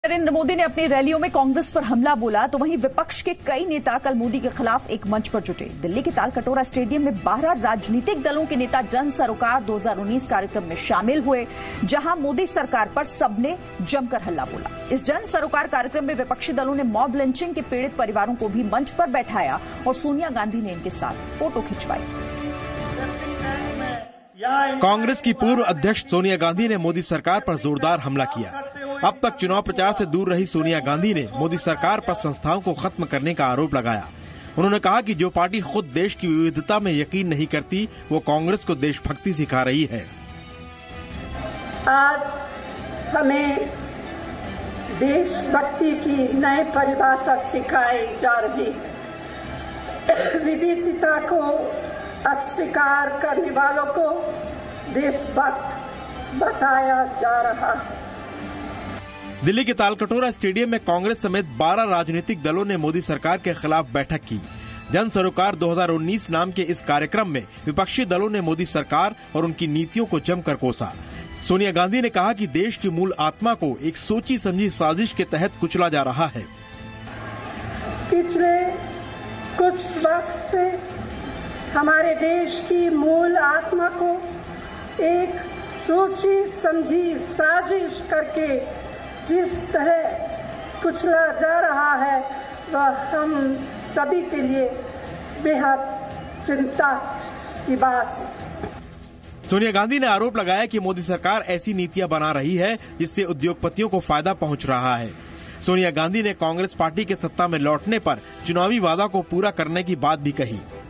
नरेंद्र मोदी ने अपनी रैलियों में कांग्रेस पर हमला बोला तो वहीं विपक्ष के कई नेता कल मोदी के खिलाफ एक मंच पर जुटे। दिल्ली के तालकटोरा स्टेडियम में 12 राजनीतिक दलों के नेता जन सरोकार 2019 कार्यक्रम में शामिल हुए, जहां मोदी सरकार पर सबने जमकर हल्ला बोला। इस जन सरोकार कार्यक्रम में विपक्षी दलों ने मॉब लिंचिंग के पीड़ित परिवारों को भी मंच पर बैठाया और सोनिया गांधी ने इनके साथ फोटो खिंचवाई। कांग्रेस की पूर्व अध्यक्ष सोनिया गांधी ने मोदी सरकार पर जोरदार हमला किया। अब तक चुनाव प्रचार से दूर रही सोनिया गांधी ने मोदी सरकार पर संस्थाओं को खत्म करने का आरोप लगाया। उन्होंने कहा कि जो पार्टी खुद देश की विविधता में यकीन नहीं करती, वो कांग्रेस को देशभक्ति सिखा रही है। आज हमें देशभक्ति की नई परिभाषा सिखाई जा रही है। विविधता को अस्वीकार करने वालों को देशभक्त बताया जा रहा है। दिल्ली के तालकटोरा स्टेडियम में कांग्रेस समेत 12 राजनीतिक दलों ने मोदी सरकार के खिलाफ बैठक की। जन सरोकार 2019 नाम के इस कार्यक्रम में विपक्षी दलों ने मोदी सरकार और उनकी नीतियों को जमकर कोसा। सोनिया गांधी ने कहा कि देश की मूल आत्मा को एक सोची समझी साजिश के तहत कुचला जा रहा है। पिछले कुछ वक्त से हमारे देश की मूल आत्मा को एक सोची समझी साजिश करके जिस तरह कुचला जा रहा है, वह हम सभी के लिए बेहद चिंता की बात है। सोनिया गांधी ने आरोप लगाया कि मोदी सरकार ऐसी नीतियां बना रही है जिससे उद्योगपतियों को फायदा पहुंच रहा है। सोनिया गांधी ने कांग्रेस पार्टी के सत्ता में लौटने पर चुनावी वादा को पूरा करने की बात भी कही।